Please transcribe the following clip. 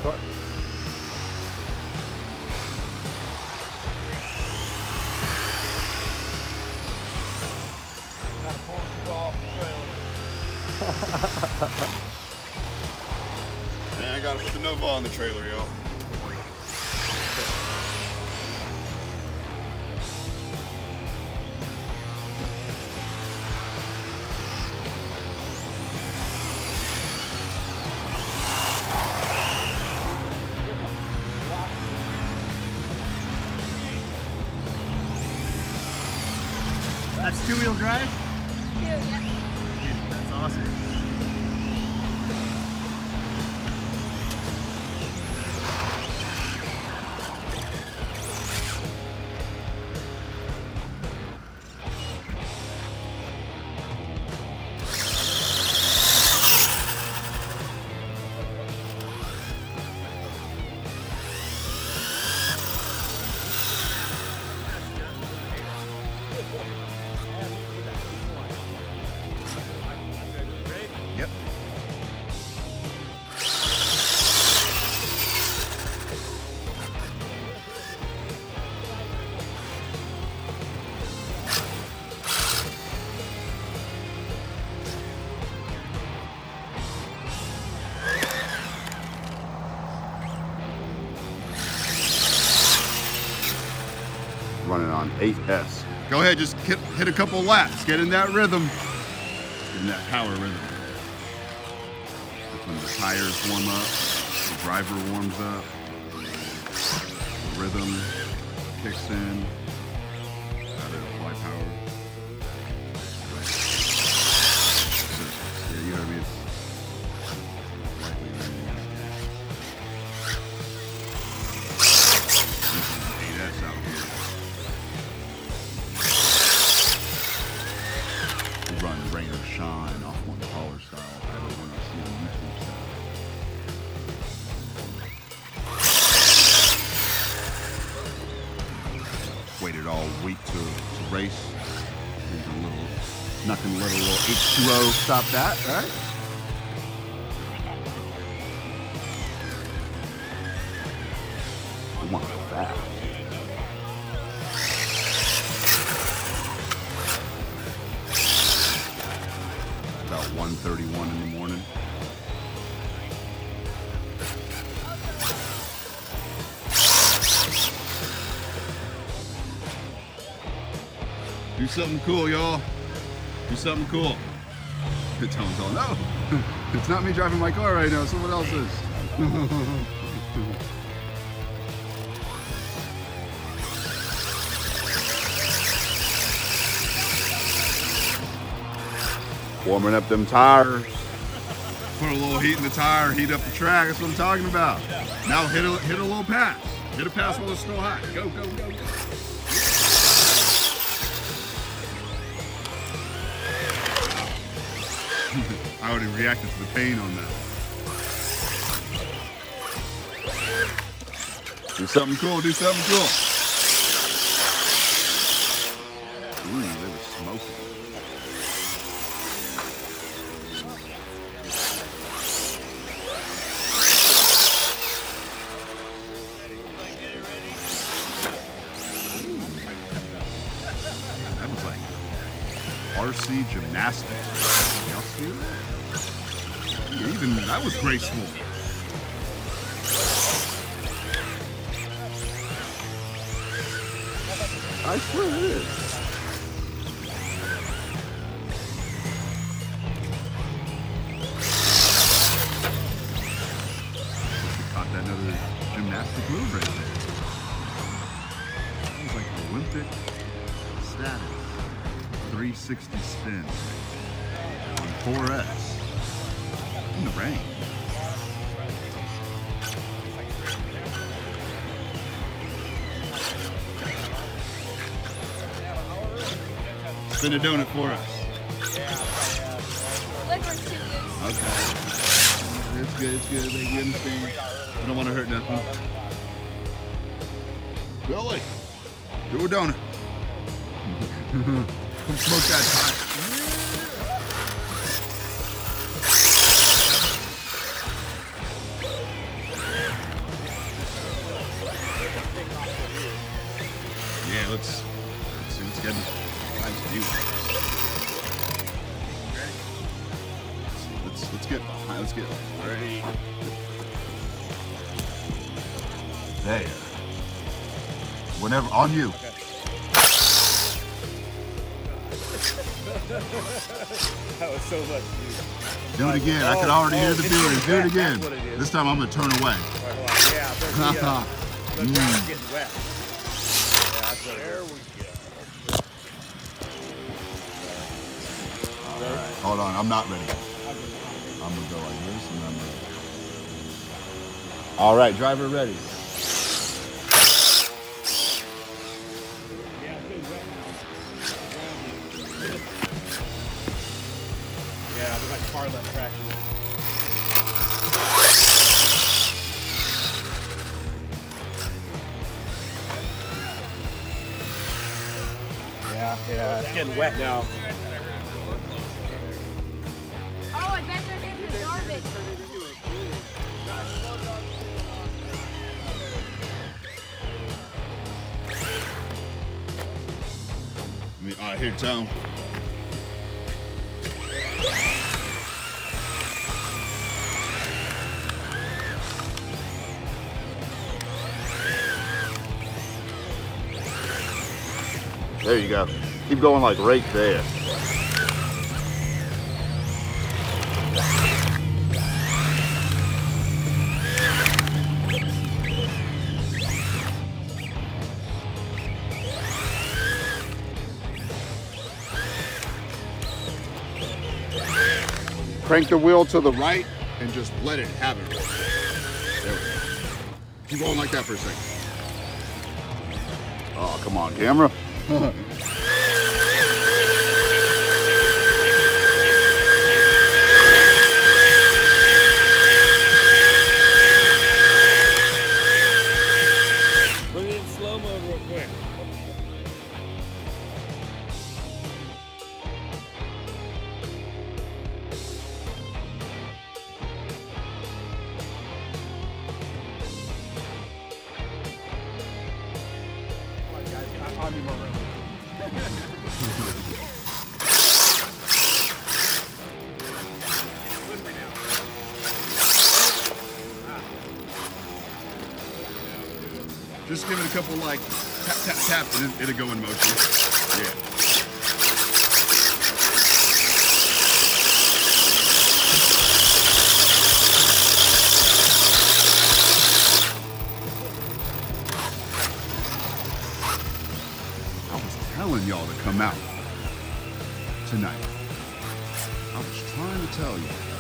Sure. Man, I gotta put the Nova on the trailer, y'all. That's two-wheel drive? Yeah. That's awesome. Yep. Running on 8S. Go ahead, just hit a couple laps. Get in that rhythm. Get in that power rhythm. That's when the tires warm up, the driver warms up, the rhythm kicks in. Gotta apply power. Yeah, you heard me. It's lightly raining. 8S out here. Run rain or shine off one collar style. I don't want to see the YouTube style. Waited all week to race. Nothing little H2O stop that, right? I want to go fast. About 1:31 in the morning. Do something cool, y'all. Do something cool. Tone's all, no. It's not me driving my car right now, someone else is. Warming up them tires. Put a little heat in the tire, heat up the track. That's what I'm talking about. Now hit a little pass. Hit a pass while it's still hot. Go, go, go, go. I already reacted to the pain on that. Do something cool, do something cool. Ooh, they were smoking. That was like RC gymnastics. Y'all see that? Even that was graceful. I swear it is. Caught that another gymnastic move right there. That was like Olympic status. 360 spin on 4S in the rain. Spin a donut for us. Liquor's too loose. Okay. It's good, it's good. You understand? I don't want to hurt nothing. Billy, do a donut. Come smoke that tire. feels great. There. Whenever, on you. That was so much, dude. Do it again. I can already hear the feeling. Do it again. That's what it is. This time I'm going to turn away. All right, hold on. Yeah, the ground's getting wet. Yeah, that's what it is. Hold on, I'm not ready. I'm going to go like this and I'm ready. All right, driver ready. Yeah, it's getting wet now. Yeah, there's like far left traction. Yeah, it's getting wet now. Oh, I bet they're into garbage. All right, here, Tom. There you go. Keep going like right there. Crank the wheel to the right And just let it have it. There we go. Keep going like that for a second. Oh, come on, camera. Bring it in slow-mo real quick. I'll need more room. Just give it a couple like tap, tap, tap, and it'll go in motion. Yeah. I was telling y'all to come out tonight. I was trying to tell you.